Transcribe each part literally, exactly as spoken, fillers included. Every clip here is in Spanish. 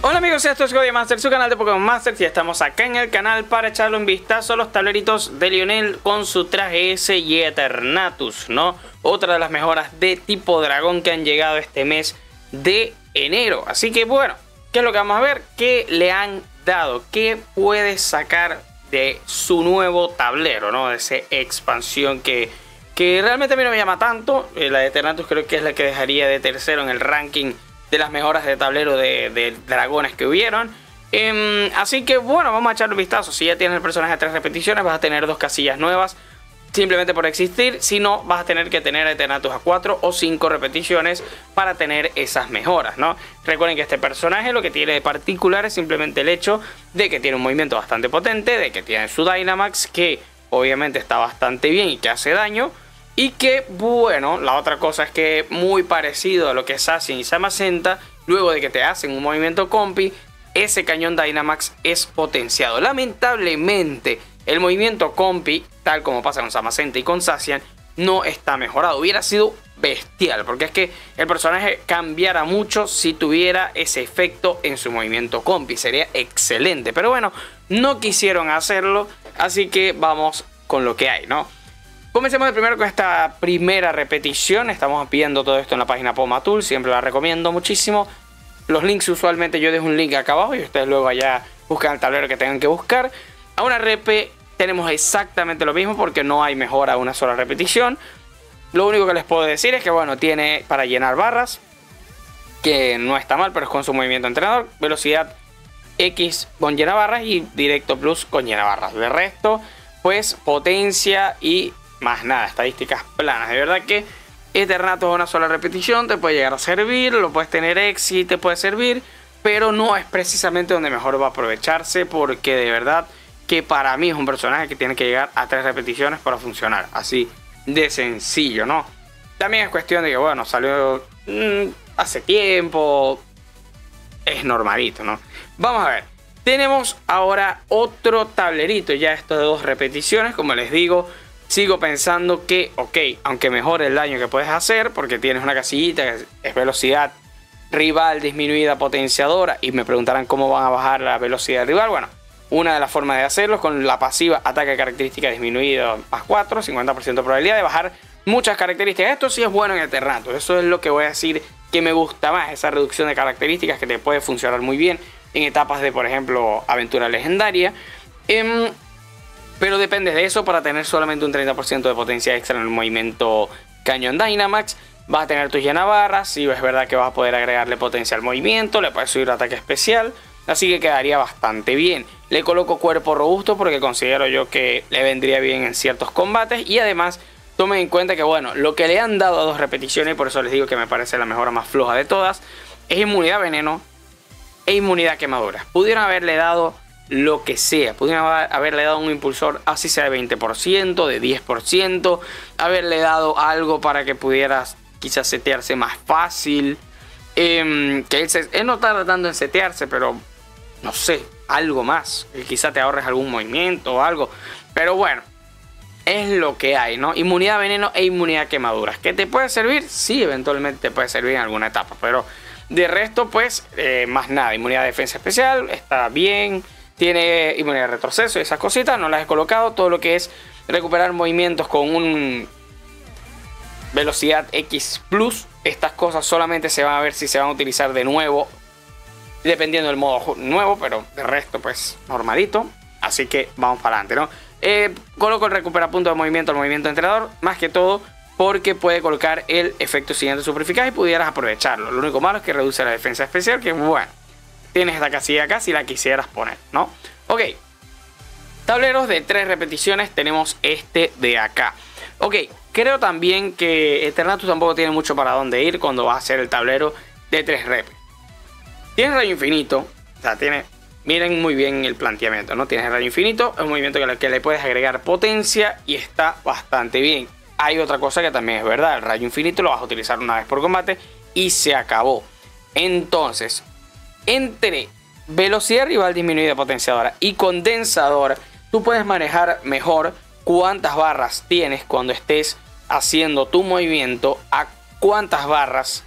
Hola amigos, esto es Godiamaster, su canal de Pokémon Masters, y estamos acá en el canal para echarle un vistazo a los tableritos de Lionel con su traje S y Eternatus, ¿no? Otra de las mejoras de tipo dragón que han llegado este mes de enero. Así que bueno, ¿qué es lo que vamos a ver? ¿Qué le han dado? ¿Qué puede sacar de su nuevo tablero, ¿no? De esa expansión que, que realmente a mí no me llama tanto. La de Eternatus creo que es la que dejaría de tercero en el ranking de las mejoras de tablero de, de dragones que hubieron. Eh, así que bueno, vamos a echarle un vistazo. Si ya tienes el personaje a tres repeticiones, vas a tener dos casillas nuevas simplemente por existir. Si no, vas a tener que tener a Eternatus a cuatro o cinco repeticiones para tener esas mejoras, ¿no? Recuerden que este personaje lo que tiene de particular es simplemente el hecho de que tiene un movimiento bastante potente, de que tiene su Dynamax, que obviamente está bastante bien y que hace daño. Y que, bueno, la otra cosa es que muy parecido a lo que es Zacian y Zamazenta, luego de que te hacen un movimiento compi, ese cañón Dynamax es potenciado. Lamentablemente, el movimiento compi, tal como pasa con Zamazenta y con Zacian, no está mejorado. Hubiera sido bestial, porque es que el personaje cambiara mucho si tuviera ese efecto en su movimiento compi. Sería excelente, pero bueno, no quisieron hacerlo, así que vamos con lo que hay, ¿no? Comencemos de primero con esta primera repetición. Estamos viendo todo esto en la página Pomatool, siempre la recomiendo muchísimo. Los links usualmente yo dejo un link acá abajo y ustedes luego allá buscan el tablero que tengan que buscar. A una repe tenemos exactamente lo mismo porque no hay mejora a una sola repetición. Lo único que les puedo decir es que bueno, tiene para llenar barras, que no está mal, pero es con su movimiento entrenador. Velocidad X con llena barras y directo plus con llena barras. De resto, pues potencia y más nada, estadísticas planas. De verdad que Eternatus a una sola repetición te puede llegar a servir, lo puedes tener X y te puede servir, pero no es precisamente donde mejor va a aprovecharse, porque de verdad que para mí es un personaje que tiene que llegar a tres repeticiones para funcionar, así de sencillo, ¿no? También es cuestión de que bueno, salió mmm, hace tiempo, es normalito, ¿no? Vamos a ver, tenemos ahora otro tablerito, ya esto de dos repeticiones, como les digo. Sigo pensando que, ok, aunque mejore el daño que puedes hacer, porque tienes una casillita que es velocidad rival disminuida potenciadora, y me preguntarán cómo van a bajar la velocidad rival. Bueno, una de las formas de hacerlo es con la pasiva ataque característica disminuido más cuatro, cincuenta por ciento de probabilidad de bajar muchas características. Esto sí es bueno en Eternatus, eso es lo que voy a decir que me gusta más, esa reducción de características que te puede funcionar muy bien en etapas de, por ejemplo, aventura legendaria. Eh, Pero depende de eso para tener solamente un treinta por ciento de potencia extra en el movimiento cañón Dynamax. Vas a tener tus llenabarras. Y es verdad que vas a poder agregarle potencia al movimiento. Le puedes subir ataque especial. Así que quedaría bastante bien. Le coloco cuerpo robusto porque considero yo que le vendría bien en ciertos combates. Y además tomen en cuenta que bueno, lo que le han dado a dos repeticiones, y por eso les digo que me parece la mejora más floja de todas, es inmunidad a veneno e inmunidad a quemaduras. Pudieron haberle dado lo que sea, pudieron haberle dado un impulsor así sea de veinte por ciento, de diez por ciento, haberle dado algo para que pudieras quizás setearse más fácil, eh, que él, se, él no está tratando en setearse, pero no sé, algo más, quizás te ahorres algún movimiento o algo, pero bueno, es lo que hay, ¿no? Inmunidad a veneno e inmunidad a quemaduras, ¿que te puede servir? Sí, eventualmente te puede servir en alguna etapa, pero de resto pues eh, más nada. Inmunidad a defensa especial está bien. Tiene inmunidad de retroceso y esas cositas, no las he colocado. Todo lo que es recuperar movimientos con un velocidad X plus, estas cosas solamente se van a ver si se van a utilizar de nuevo, dependiendo del modo nuevo, pero de resto pues normalito. Así que vamos para adelante, ¿no? Eh, coloco el recupera punto de movimiento al movimiento entrenador, más que todo porque puede colocar el efecto siguiente super eficaz y pudieras aprovecharlo. Lo único malo es que reduce la defensa especial, que bueno, tienes esta casilla acá si la quisieras poner, ¿no? Ok. Tableros de tres repeticiones. Tenemos este de acá. Ok. Creo también que Eternatus tampoco tiene mucho para dónde ir cuando va a hacer el tablero de tres repes. Tiene rayo infinito. O sea, tiene... Miren muy bien el planteamiento, ¿no? Tienes rayo infinito. Es un movimiento que le, que le puedes agregar potencia y está bastante bien. Hay otra cosa que también es verdad. El rayo infinito lo vas a utilizar una vez por combate y se acabó. Entonces, entre velocidad rival disminuida potenciadora y condensador, tú puedes manejar mejor cuántas barras tienes cuando estés haciendo tu movimiento, a cuántas barras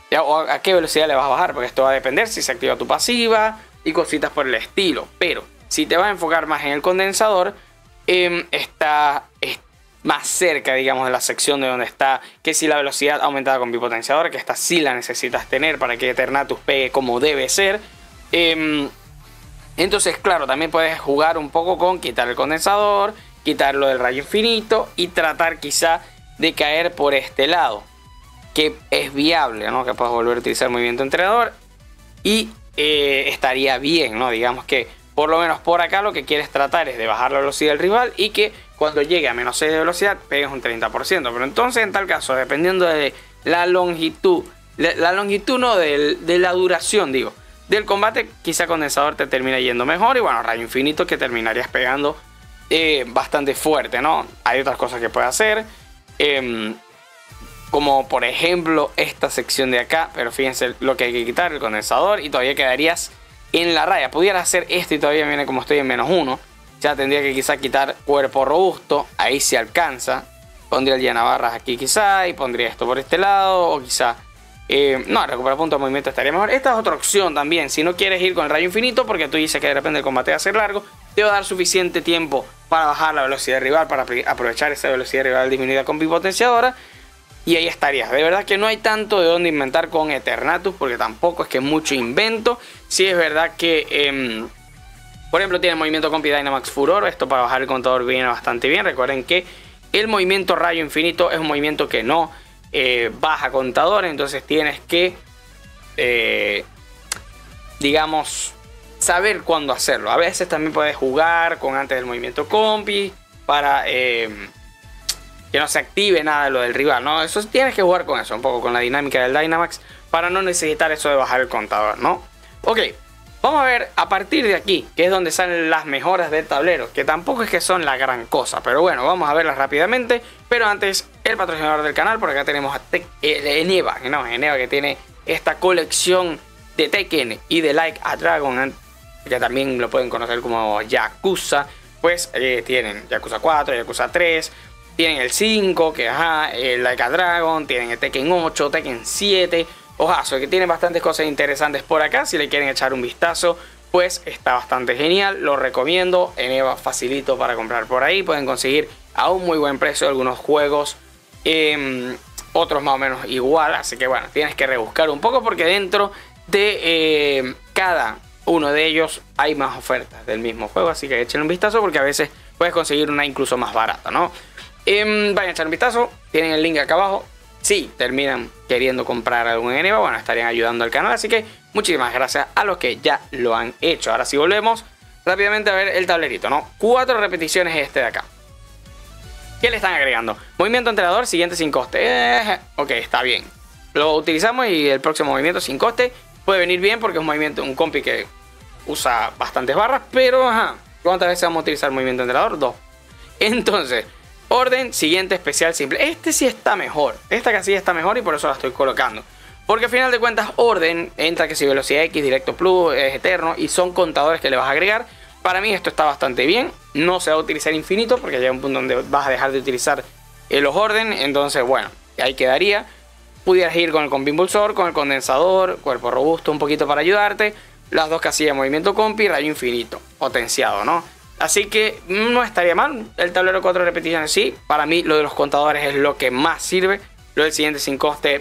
o a qué velocidad le vas a bajar, porque esto va a depender si se activa tu pasiva y cositas por el estilo. Pero si te vas a enfocar más en el condensador, eh, está es más cerca, digamos, de la sección de donde está que si la velocidad aumentada con bipotenciador, que esta sí la necesitas tener para que Eternatus pegue como debe ser. Eh, entonces, claro, también puedes jugar un poco con quitar el condensador, quitarlo del rayo infinito y tratar quizá de caer por este lado, que es viable, ¿no? Que puedas volver a utilizar movimiento entrenador y eh, estaría bien, ¿no? Digamos que por lo menos por acá lo que quieres tratar es de bajar la velocidad del rival y que cuando llegue a menos seis de velocidad pegues un treinta por ciento. Pero entonces en tal caso, dependiendo de la longitud, la longitud no, de, de la duración, digo, del combate, quizá condensador te termina yendo mejor y bueno, rayo infinito que terminarías pegando eh, bastante fuerte, ¿no? Hay otras cosas que puedes hacer, eh, como por ejemplo esta sección de acá, pero fíjense lo que hay que quitar, el condensador, y todavía quedarías en la raya. Pudiera hacer esto y todavía viene como estoy en menos uno. Ya tendría que quizá quitar cuerpo robusto, ahí se alcanza. Pondría el llenabarras aquí quizá y pondría esto por este lado, o quizá eh, no, recuperar punto de movimiento estaría mejor. Esta es otra opción también, si no quieres ir con el rayo infinito, porque tú dices que de repente el combate va a ser largo, te va a dar suficiente tiempo para bajar la velocidad del rival, para aprovechar esa velocidad rival disminuida con bipotenciadora. Y ahí estarías. De verdad que no hay tanto de dónde inventar con Eternatus, porque tampoco es que mucho invento. Sí es verdad que, eh, por ejemplo, tiene movimiento Compi Dynamax Furor. Esto para bajar el contador viene bastante bien. Recuerden que el movimiento Rayo Infinito es un movimiento que no eh, baja contador. Entonces tienes que, eh, digamos, saber cuándo hacerlo. A veces también puedes jugar con antes del movimiento Compi para... Eh, que no se active nada de lo del rival, ¿no? Eso tienes que jugar con eso, un poco con la dinámica del Dynamax, para no necesitar eso de bajar el contador, ¿no? Ok, vamos a ver a partir de aquí, que es donde salen las mejoras del tablero, que tampoco es que son la gran cosa, pero bueno, vamos a verlas rápidamente. Pero antes, el patrocinador del canal, por acá tenemos a Te eh, Eneva, ¿no? Eneva, que tiene esta colección de Tekken y de Like a Dragon, que también lo pueden conocer como Yakuza. Pues eh, tienen Yakuza cuatro, Yakuza tres... Tienen el cinco, que ajá, el Like a Dragon, tienen el Tekken ocho, Tekken siete, ojazo, que tienen bastantes cosas interesantes por acá. Si le quieren echar un vistazo, pues está bastante genial, lo recomiendo. Eneva facilito para comprar por ahí, pueden conseguir a un muy buen precio algunos juegos, eh, otros más o menos igual, así que bueno, tienes que rebuscar un poco porque dentro de eh, cada uno de ellos hay más ofertas del mismo juego, así que echen un vistazo porque a veces puedes conseguir una incluso más barata, ¿no? Eh, vayan a echar un vistazo, tienen el link acá abajo. Si terminan queriendo comprar algún Eneva, bueno, estarían ayudando al canal. Así que muchísimas gracias a los que ya lo han hecho. Ahora sí volvemos rápidamente a ver el tablerito, ¿no? Cuatro repeticiones este de acá. ¿Qué le están agregando? Movimiento entrenador, siguiente sin coste. Eh, ok, está bien. Lo utilizamos y el próximo movimiento sin coste puede venir bien porque es un movimiento, un compi que usa bastantes barras. Pero, ajá, ¿cuántas veces vamos a utilizar movimiento entrenador? Dos. Entonces... orden, siguiente, especial, simple. Este sí está mejor. Esta casilla está mejor y por eso la estoy colocando. Porque al final de cuentas, orden entra que si velocidad X, directo plus, es eterno. Y son contadores que le vas a agregar. Para mí esto está bastante bien. No se va a utilizar infinito porque llega un punto donde vas a dejar de utilizar eh, los orden. Entonces, bueno, ahí quedaría. Pudieras ir con el combimpulsor, con el condensador, cuerpo robusto un poquito para ayudarte. Las dos casillas de movimiento compi, rayo infinito, potenciado, ¿no? Así que no estaría mal. El tablero cuatro repeticiones sí. Para mí lo de los contadores es lo que más sirve. Lo del siguiente sin coste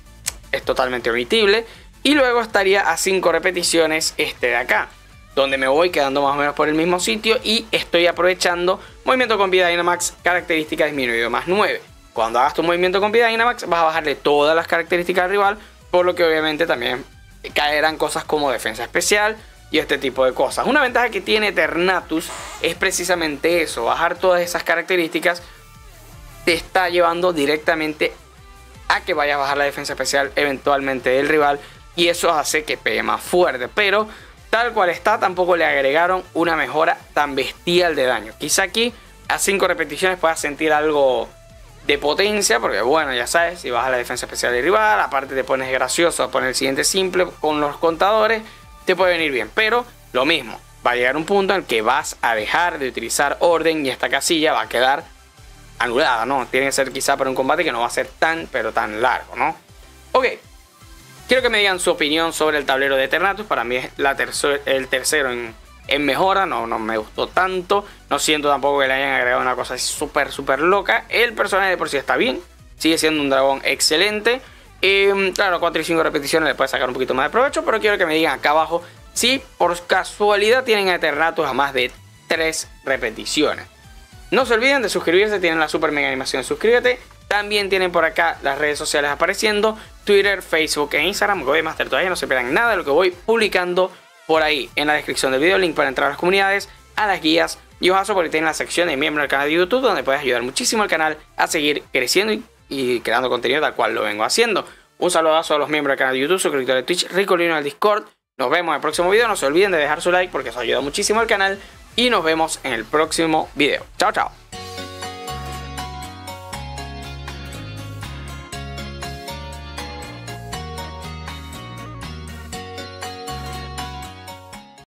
es totalmente omitible. Y luego estaría a cinco repeticiones este de acá, donde me voy quedando más o menos por el mismo sitio. Y estoy aprovechando movimiento con vida Dynamax, característica disminuido más nueve. Cuando hagas tu movimiento con vida Dynamax vas a bajarle todas las características al rival. Por lo que obviamente también caerán cosas como defensa especial y este tipo de cosas. Una ventaja que tiene Eternatus es precisamente eso. Bajar todas esas características te está llevando directamente a que vayas a bajar la defensa especial eventualmente del rival. Y eso hace que pegue más fuerte. Pero tal cual está, tampoco le agregaron una mejora tan bestial de daño. Quizá aquí a cinco repeticiones puedas sentir algo de potencia. Porque bueno, ya sabes, si bajas la defensa especial del rival, aparte te pones gracioso a poner el siguiente simple con los contadores, te puede venir bien, pero lo mismo, va a llegar un punto en el que vas a dejar de utilizar orden y esta casilla va a quedar anulada, ¿no? Tiene que ser quizá para un combate que no va a ser tan, pero tan largo, ¿no? Ok, Quiero que me digan su opinión sobre el tablero de Eternatus. Para mí es la tercer, el tercero en, en mejora, no, no me gustó tanto. No siento tampoco que le hayan agregado una cosa súper, súper loca. El personaje de por sí está bien, sigue siendo un dragón excelente. Eh, claro, cuatro y cinco repeticiones le puede sacar un poquito más de provecho, pero quiero que me digan acá abajo si por casualidad tienen a Eternatus a más de tres repeticiones. No se olviden de suscribirse, tienen la super mega animación de suscríbete. También tienen por acá las redes sociales apareciendo, Twitter, Facebook e Instagram. Godemaster, todavía no se pierdan nada de lo que voy publicando por ahí. En la descripción del video, link para entrar a las comunidades, a las guías. Y ojazo porque tienen la sección de miembro del canal de YouTube, donde puedes ayudar muchísimo al canal a seguir creciendo y, y creando contenido tal cual lo vengo haciendo. Un saludazo a los miembros del canal de YouTube, suscriptores de Twitch, Ricolino al Discord. Nos vemos en el próximo video. No se olviden de dejar su like porque eso ayuda muchísimo al canal. Y nos vemos en el próximo video. Chao, chao.